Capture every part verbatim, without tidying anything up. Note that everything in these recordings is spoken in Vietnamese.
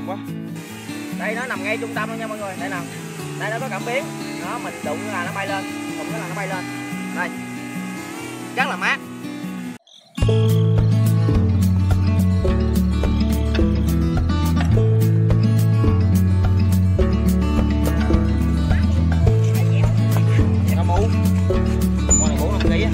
ồn quá. Đây nó nằm ngay trung tâm luôn nha mọi người. Đây nào, đây nó có cảm biến, nó mình đụng là nó bay lên, đụng cái là nó bay lên. Đây, rất là mát. Nó mũ, con này bốn năm ký á.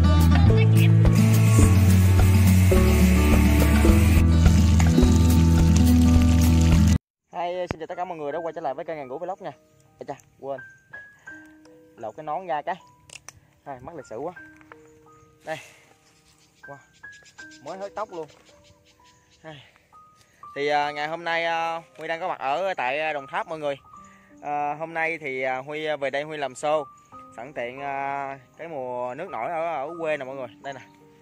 Hay xin chào tất cả mọi người đã quay trở lại với kênh Ngàn Gỗ Vlog nha. Ê cha, quên lột cái nón ra cái. Hai mắt lịch sử quá. Đây. Wow. Mới hớt tóc luôn. Hai. Thì à, ngày hôm nay à, Huy đang có mặt ở tại Đồng Tháp mọi người. À, hôm nay thì à, Huy về đây Huy làm show. Sẵn tiện à, cái mùa nước nổi ở ở quê nè mọi người. Đây nè.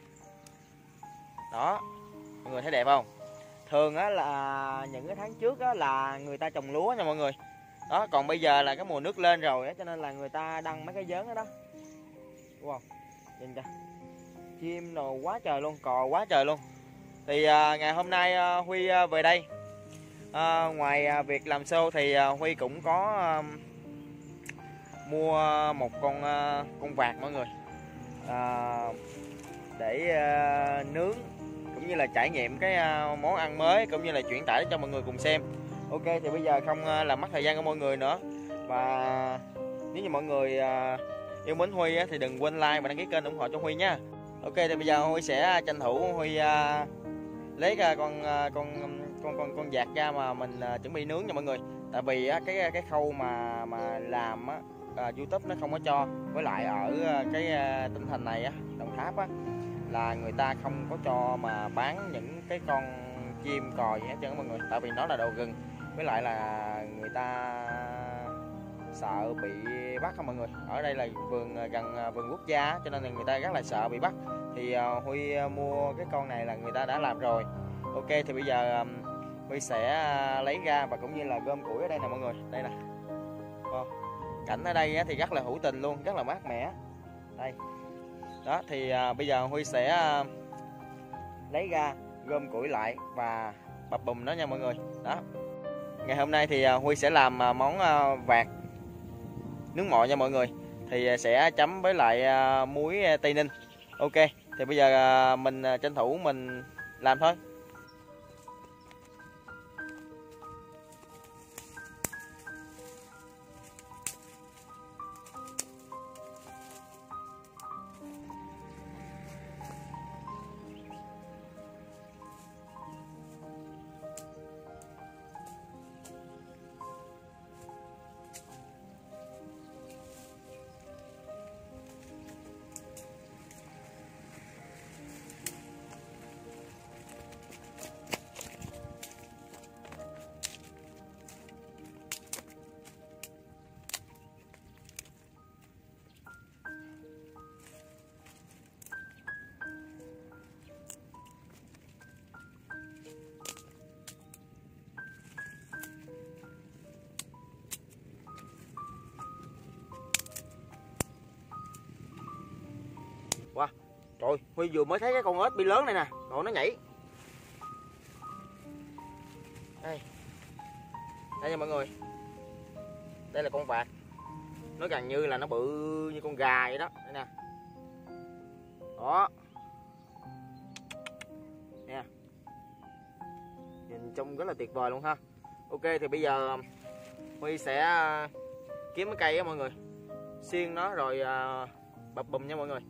Đó. Mọi người thấy đẹp không? Thường á là những cái tháng trước á là người ta trồng lúa nha mọi người. Đó, còn bây giờ là cái mùa nước lên rồi á, cho nên là người ta đăng mấy cái vớn đó đó. Đúng không? Nhìn kìa. Chim đồ quá trời luôn, cò quá trời luôn. Thì à, ngày hôm nay à, Huy à, về đây. À, ngoài à, việc làm show thì à, Huy cũng có à, mua một con à, con vạc mọi người. À, để à, nướng cũng như là trải nghiệm cái món ăn mới, cũng như là chuyển tải cho mọi người cùng xem. Ok, thì bây giờ không làm mất thời gian của mọi người nữa, và nếu như mọi người yêu mến Huy thì đừng quên like và đăng ký kênh ủng hộ cho Huy nha. Ok, thì bây giờ Huy sẽ tranh thủ Huy lấy ra con con con con con vạc ra mà mình chuẩn bị nướng nha mọi người. Tại vì cái cái khâu mà mà làm á, YouTube nó không có cho, với lại ở cái tỉnh thành này á, Đồng Tháp á, là người ta không có cho mà bán những cái con chim cò gì hết trơn mọi người, tại vì nó là đồ rừng, với lại là người ta sợ bị bắt không mọi người. Ở đây là vườn gần vườn quốc gia cho nên là người ta rất là sợ bị bắt. Thì uh, Huy mua cái con này là người ta đã làm rồi. Ok, thì bây giờ um, Huy sẽ lấy ra và cũng như là gom củi ở đây nè mọi người. Đây nè, wow. Cảnh ở đây thì rất là hữu tình luôn, rất là mát mẻ. Đây. Đó, thì à, bây giờ Huy sẽ à, lấy ra gom củi lại và bập bùm nó nha mọi người. Đó, ngày hôm nay thì à, Huy sẽ làm à, món à, vạc nướng mọ nha mọi người. Thì à, sẽ chấm với lại à, muối à, Tây Ninh. Ok, thì bây giờ à, mình à, tranh thủ mình làm thôi. Wow. Trời, Huy vừa mới thấy cái con ếch bi lớn này nè, rồi nó nhảy. Đây. Đây nha mọi người. Đây là con vạc. Nó gần như là nó bự như con gà vậy đó. Đây nè. Đó. Nè. Nhìn trông rất là tuyệt vời luôn ha. Ok, thì bây giờ Huy sẽ kiếm cái cây á mọi người, xiên nó rồi bập bùm nha mọi người.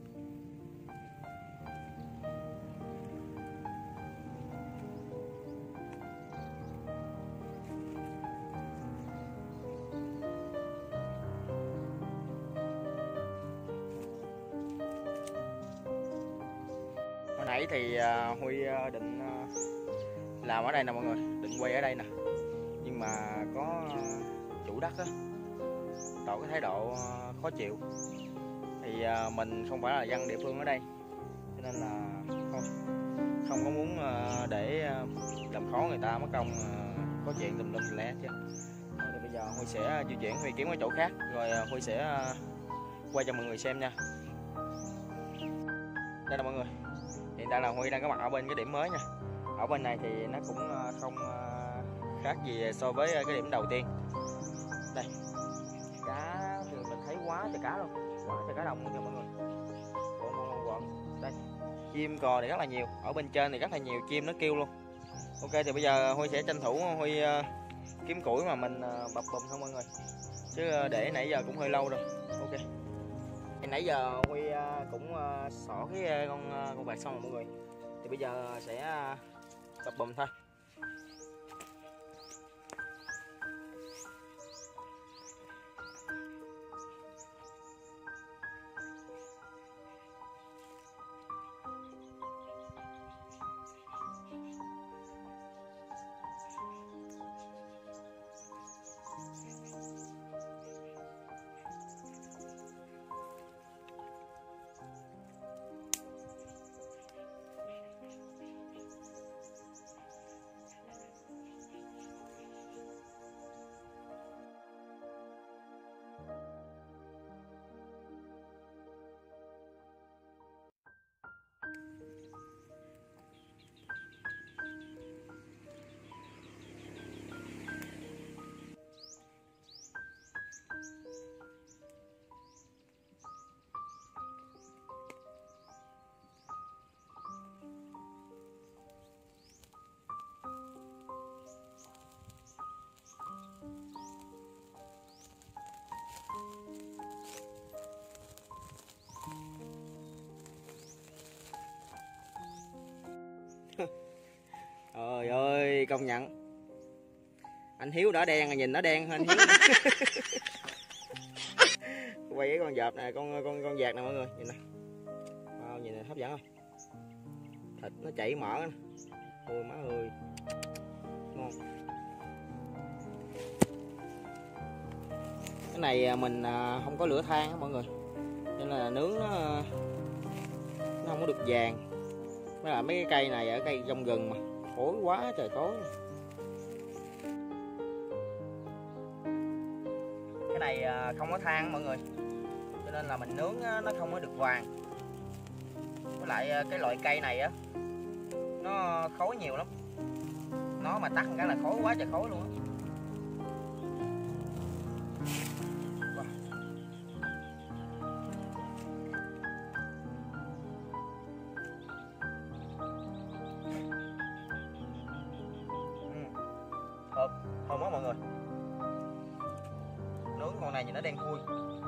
Hồi nãy thì uh, Huy uh, định uh, làm ở đây nè mọi người, định quay ở đây nè, nhưng mà có uh, chủ đất á tỏ cái thái độ uh, khó chịu. Thì uh, mình không phải là dân địa phương ở đây, cho nên là không không có muốn uh, để uh, làm khó người ta mất công uh, có chuyện tùm lum lẽ chứ. Thôi thì bây giờ Huy sẽ di chuyển, Huy kiếm cái chỗ khác rồi uh, Huy sẽ uh, quay cho mọi người xem nha. Đây là mọi người, hiện tại là Huy đang có mặt ở bên cái điểm mới nha. Ở bên này thì nó cũng không khác gì so với cái điểm đầu tiên. Đây, cá thì mình thấy quá trời cá luôn, quá trời cá đồng luôn nha mọi người. Quận quận quận. Đây, chim cò thì rất là nhiều, ở bên trên thì rất là nhiều chim nó kêu luôn. Ok thì bây giờ Huy sẽ tranh thủ Huy uh, kiếm củi mà mình uh, bập bùm thôi mọi người, chứ uh, để nãy giờ cũng hơi lâu rồi. Ok, thì nãy giờ Huy uh, cũng uh, xỏ cái uh, con uh, con vạc xong rồi mọi người, thì bây giờ sẽ uh, bập bùm thôi. Trời ơi, công nhận anh Hiếu đỏ đen, nhìn nó đen hơn anh Hiếu. Quay cái con vợp này, con con con vẹt này mọi người, nhìn nè. Wow, nhìn này hấp dẫn không? Thịt nó chảy mỡ nè. Ôi má ơi, ngon. Cái này mình không có lửa than á mọi người, nên là nướng nó nó không có được vàng. Mấy là mấy cái cây này ở cây trong rừng mà khói quá trời khói. Cái này không có than mọi người, cho nên là mình nướng nó không có được vàng. Với lại cái loại cây này á, nó khói nhiều lắm, nó mà tắt cái là khói quá trời khói luôn á. Thơm, thơm quá mọi người. Nướng con này nhìn nó đen thui.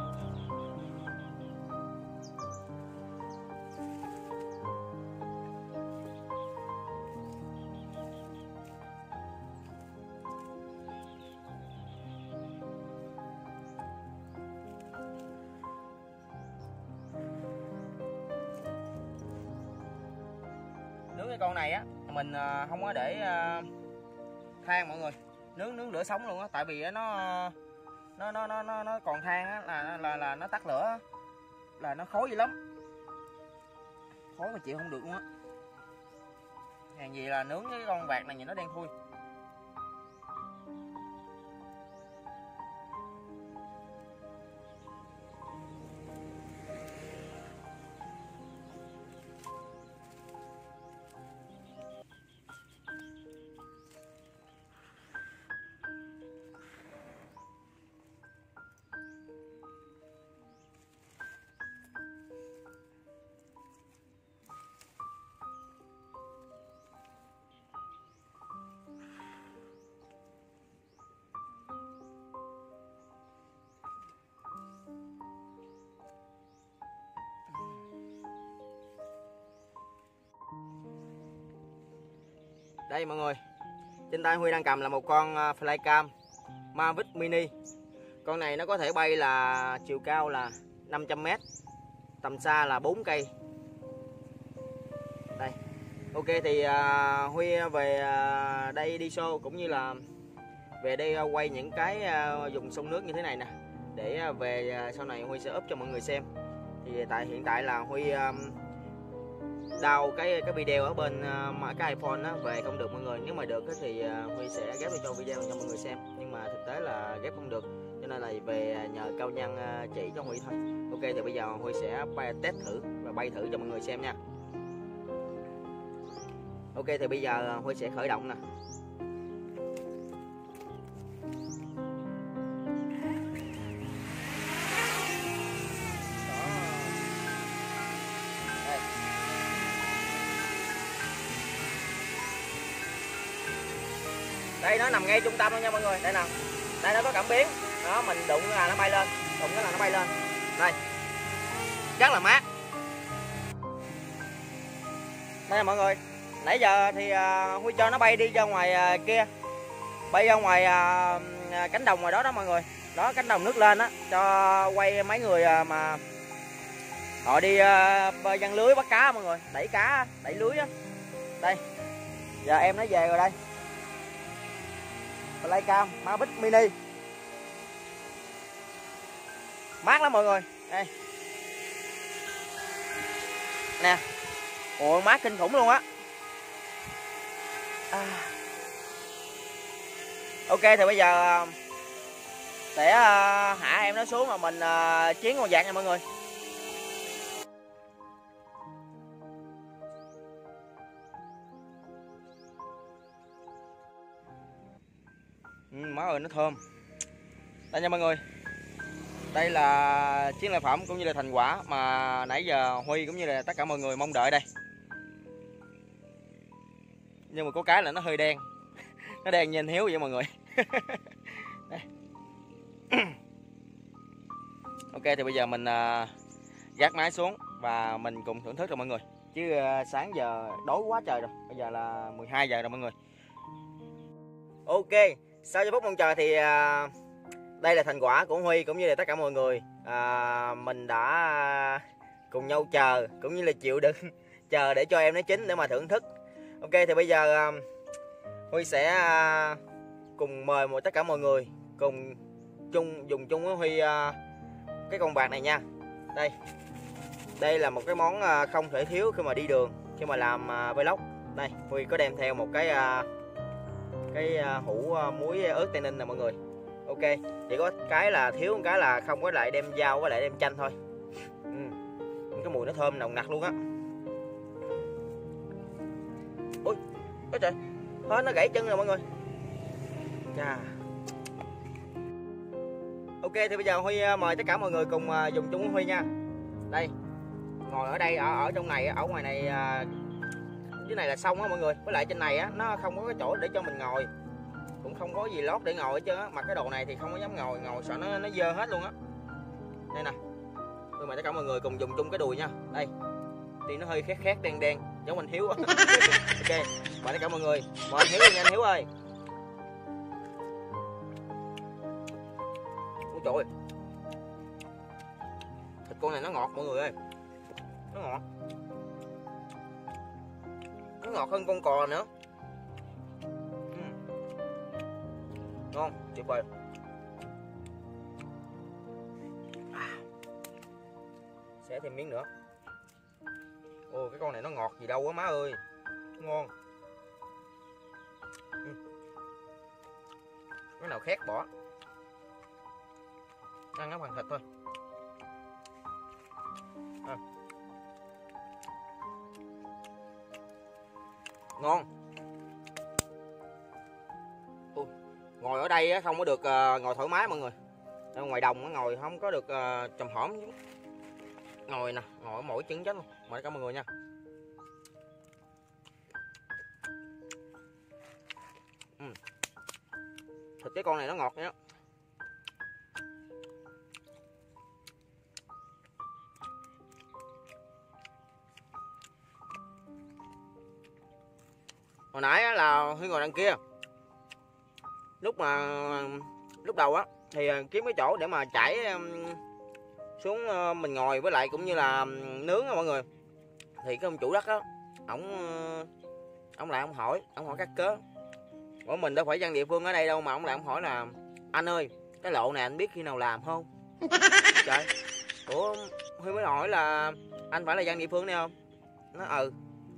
Nướng cái con này á, mình không có để than mọi người, nướng nướng lửa sống luôn á, tại vì nó nó nó nó nó, nó còn than á là là là nó tắt lửa là nó khói dữ lắm, khói mà chịu không được luôn á. Hàng gì là nướng cái con vạc này nhìn nó đen thui. Đây mọi người, trên tay Huy đang cầm là một con Flycam Mavic Mini. Con này nó có thể bay là chiều cao là năm trăm mét, tầm xa là bốn cây. Đây, ok thì uh, Huy về uh, đây đi show cũng như là về đây uh, quay những cái uh, dùng sông nước như thế này nè, để uh, về uh, sau này Huy sẽ up cho mọi người xem. Thì tại hiện tại là Huy um, đào cái cái video ở bên uh, cái iPhone á, về không được mọi người. Nếu mà được thì uh, Huy sẽ ghép cho video cho mọi người xem, nhưng mà thực tế là ghép không được, cho nên là về nhờ Cao Nhân uh, chỉ cho Huy thôi. Ok thì bây giờ Huy sẽ bay, test thử và bay thử cho mọi người xem nha. Ok thì bây giờ Huy sẽ khởi động nè. Đây nó nằm ngay trung tâm luôn nha mọi người. Đây nè, đây nó có cảm biến đó, mình đụng là nó bay lên, đụng cái là nó bay lên. Đây rất là mát. Đây nè mọi người, nãy giờ thì uh, Huy cho nó bay đi ra ngoài uh, kia, bay ra ngoài uh, cánh đồng ngoài đó đó mọi người. Đó, cánh đồng nước lên á, cho quay mấy người uh, mà họ đi uh, giăng lưới bắt cá mọi người, đẩy cá, đẩy lưới á. Đây, giờ em nó về rồi đây. Flycam Mavic Mini, mát lắm mọi người. Đây nè, ồ mát kinh khủng luôn á. À. Ok thì bây giờ sẽ uh, hạ em nó xuống mà mình uh, chiến con vạc nha mọi người. Ừ, má ơi nó thơm. Đây nha mọi người, đây là chiến lợi phẩm cũng như là thành quả mà nãy giờ Huy cũng như là tất cả mọi người mong đợi đây. Nhưng mà có cái là nó hơi đen, nó đen như anh Hiếu vậy mọi người. Ok thì bây giờ mình uh, gác máy xuống và mình cùng thưởng thức rồi mọi người. Chứ uh, sáng giờ đói quá trời rồi, bây giờ là mười hai giờ rồi mọi người. Ok, sau giây phút mong chờ thì uh, đây là thành quả của Huy cũng như là tất cả mọi người. À, mình đã cùng nhau chờ cũng như là chịu đựng chờ để cho em nó chín để mà thưởng thức. Ok thì bây giờ uh, Huy sẽ uh, cùng mời một tất cả mọi người cùng chung dùng chung với Huy uh, cái con vạc này nha. Đây, đây là một cái món uh, không thể thiếu khi mà đi đường, khi mà làm uh, vlog. Đây, Huy có đem theo một cái uh, cái uh, hũ uh, muối ớt Tây Ninh nè mọi người. Ok, chỉ có cái là thiếu một cái là không có lại đem dao với lại đem chanh thôi. Ừ. Cái mùi nó thơm nồng nặc luôn á. Ôi, ôi trời, hết nó gãy chân rồi mọi người. Chà. Ok thì bây giờ Huy mời tất cả mọi người cùng dùng chung với Huy nha. Đây, ngồi ở đây, ở ở trong này, ở ngoài này dưới này là xong á mọi người. Với lại trên này á nó không có cái chỗ để cho mình ngồi, cũng không có gì lót để ngồi hết trơn á. Mặc cái đồ này thì không có dám ngồi, ngồi sợ nó nó dơ hết luôn á. Đây nè, tôi mời tất cả mọi người cùng dùng chung cái đùi nha. Đây, thì nó hơi khét khét đen đen giống anh Hiếu. Ok, mời tất cả mọi người, mời anh Hiếu nha anh Hiếu ơi. Ôi trời ơi, thịt con này nó ngọt mọi người ơi, nó ngọt, nó ngọt hơn con cò nữa. Ngon, tuyệt vời. À. Sẽ thêm miếng nữa. Ồ, cái con này nó ngọt gì đâu á má ơi, ngon. Ừ. Cái nào khét bỏ, ăn nó bằng thịt thôi. À. Ngon. Ồ. Ngồi ở đây không có được uh, ngồi thoải mái mọi người. Ở ngoài đồng ngồi không có được uh, chồm hổm. Ngồi nè, ngồi ở mỗi chân chết luôn. Mời cả mọi người nha. Ừ. Thịt cái con này nó ngọt nhá. Hồi nãy là Huy ngồi đằng kia. Lúc mà lúc đầu á thì kiếm cái chỗ để mà chảy xuống mình ngồi, với lại cũng như là nướng á mọi người. Thì cái ông chủ đất á, ổng ông lại ông hỏi, ông hỏi các cớ. Của mình đâu phải dân địa phương ở đây đâu mà ông lại ông hỏi là anh ơi, cái lộ này anh biết khi nào làm không? Trời, ủa Huy mới hỏi là anh phải là dân địa phương đây không? Nó ừ.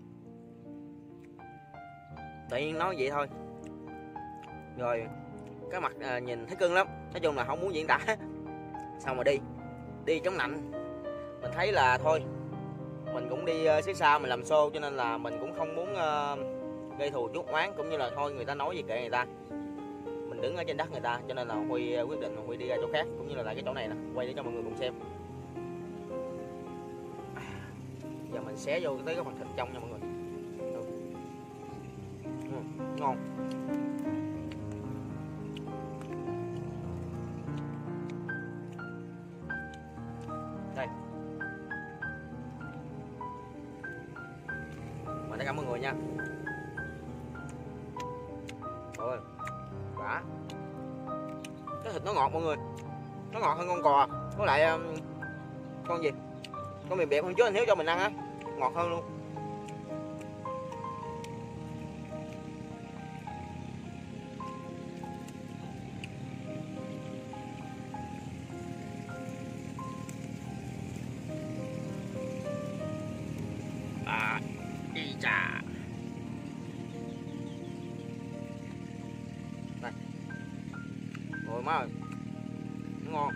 Tự nhiên nói vậy thôi. Rồi cái mặt à, nhìn thấy cưng lắm. Nói chung là không muốn diễn tả. Xong rồi đi đi chống nạnh. Mình thấy là thôi, mình cũng đi uh, xích xa mình làm show, cho nên là mình cũng không muốn uh, gây thù chuốc oán, cũng như là thôi người ta nói gì kệ người ta, mình đứng ở trên đất người ta. Cho nên là Huy uh, quyết định là Huy đi ra chỗ khác, cũng như là lại cái chỗ này nè, quay để cho mọi người cùng xem. À, giờ mình xé vô tới cái phần thịt trong nha mọi người. Ừ. Ừ, ngon. Đây. Mời tất cả mọi người nha. Rồi. Đã. Cái thịt nó ngọt mọi người. Nó ngọt hơn con cò. Với lại um, con gì? Con mềm bẹp hơn trước anh Hiếu cho mình ăn á. Ngọt hơn luôn. À, đi chà. Đây. Rồi má ơi. Nó ngon.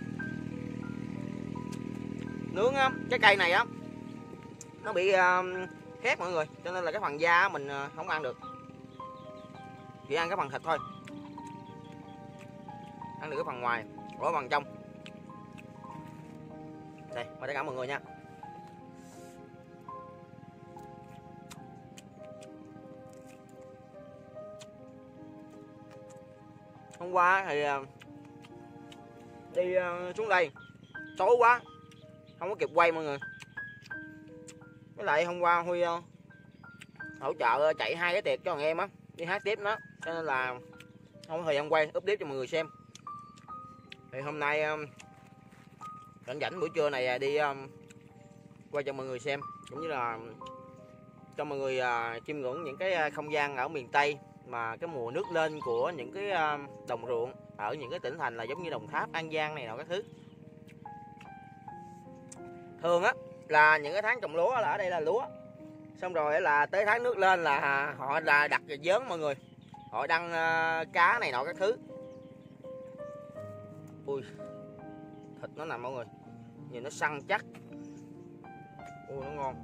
Nướng á, cái cây này á nó bị uh, khét mọi người, cho nên là cái phần da mình uh, không ăn được, chỉ ăn cái phần thịt thôi, ăn được cái phần ngoài, có phần trong. Đây, mời tất cả mọi người nha. Hôm qua thì uh, đi uh, xuống đây tối quá không có kịp quay mọi người. Với lại hôm qua Huy uh, hỗ trợ chạy hai cái tiệc cho thằng em á, đi hát tiếp đó, cho nên là không có thời gian quay update cho mọi người xem. Thì hôm nay uh, rảnh rảnh buổi trưa này đi uh, quay cho mọi người xem, cũng như là cho mọi người uh, chiêm ngưỡng những cái không gian ở miền Tây mà cái mùa nước lên của những cái uh, đồng ruộng ở những cái tỉnh thành là giống như Đồng Tháp, An Giang này nọ các thứ. Thường á là những cái tháng trồng lúa là ở đây là lúa, xong rồi là tới tháng nước lên là họ là đặt vớn mọi người, họ đăng uh, cá này nọ các thứ. Ui, thịt nó nè mọi người, nhìn nó săn chắc. Ui, nó ngon.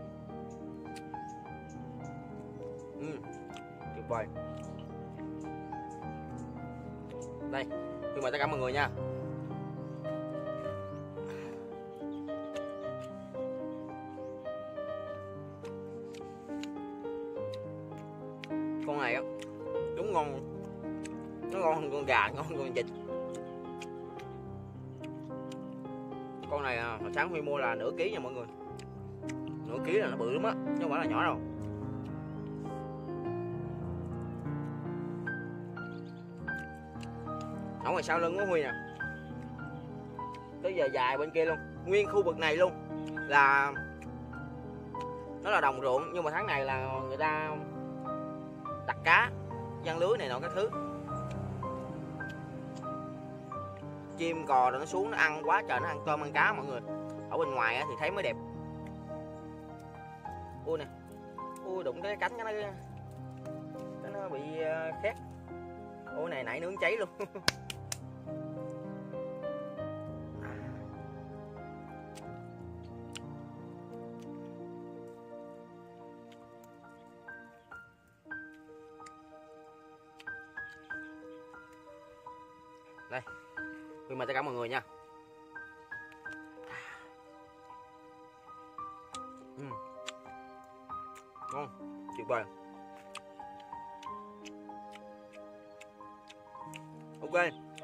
Uhm, tuyệt vời. Đây, tôi mời tất cả mọi người nha. Con này á đúng ngon, nó ngon hơn con gà, ngon hơn con vịt. Con này à, hồi sáng Huy mua là nửa ký nha mọi người, nửa ký là nó bự lắm á, chứ không phải là nhỏ đâu. Ở ngoài sau lưng của Huy nè, tới giờ dài bên kia luôn, nguyên khu vực này luôn là nó là đồng ruộng, nhưng mà tháng này là người ta đặt cá, giăng lưới này nọ các thứ. Chim cò rồi nó xuống nó ăn quá trời, nó ăn tôm ăn cá mọi người. Ở bên ngoài thì thấy mới đẹp. Ui nè, ui đụng cái cánh cái nó, cái nó bị khét. Ui này nãy nướng cháy luôn. Đây, mời tất cả mọi người nha. uhm. Ngon, tuyệt vời. Ok.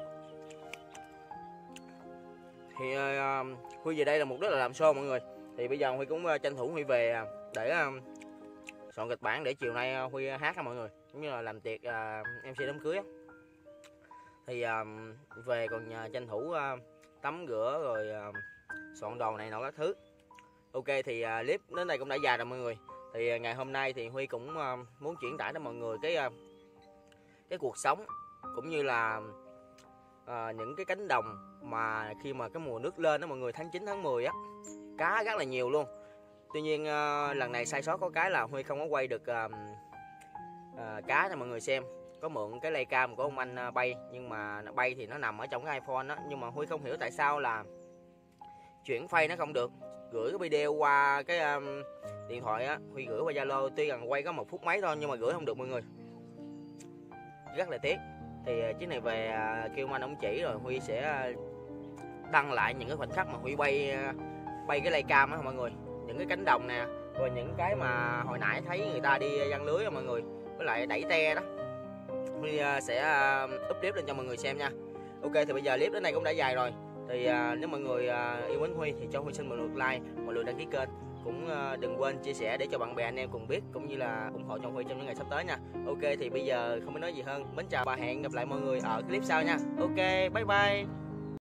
Thì uh, Huy về đây là mục đích là làm show mọi người. Thì bây giờ Huy cũng uh, tranh thủ Huy về để uh, soạn kịch bản để chiều nay uh, Huy hát ha mọi người, cũng như là làm tiệc uh, em xê đám cưới á. Thì uh, về còn uh, tranh thủ uh, tắm rửa rồi uh, soạn đồ này nọ các thứ. Ok thì uh, clip đến đây cũng đã dài rồi mọi người. Thì uh, ngày hôm nay thì Huy cũng uh, muốn chuyển tải đến mọi người cái uh, cái cuộc sống, cũng như là uh, những cái cánh đồng mà khi mà cái mùa nước lên đó mọi người, tháng chín tháng mười á, cá rất là nhiều luôn. Tuy nhiên uh, lần này sai sót có cái là Huy không có quay được uh, uh, cá cho mọi người xem. Có mượn cái Leica của ông anh bay, nhưng mà bay thì nó nằm ở trong cái iPhone đó, nhưng mà Huy không hiểu tại sao là chuyển file nó không được. Gửi cái video qua cái um, điện thoại á, Huy gửi qua Zalo, tuy rằng quay có một phút mấy thôi nhưng mà gửi không được mọi người, rất là tiếc. Thì chiếc này về uh, kêu anh ông chỉ rồi Huy sẽ uh, đăng lại những cái khoảnh khắc mà Huy bay uh, bay cái Leica á mọi người, những cái cánh đồng nè, rồi những cái mà hồi nãy thấy người ta đi giăng lưới á mọi người, với lại đẩy te đó. Huy sẽ up clip lên cho mọi người xem nha. Ok thì bây giờ clip đến đây cũng đã dài rồi. Thì à, nếu mọi người à, yêu mến Huy thì cho Huy xin một lượt like, một lượt đăng ký kênh, cũng à, đừng quên chia sẻ để cho bạn bè anh em cùng biết, cũng như là ủng hộ cho Huy trong những ngày sắp tới nha. Ok, thì bây giờ không biết nói gì hơn, mến chào và hẹn gặp lại mọi người ở clip sau nha. Ok, bye bye.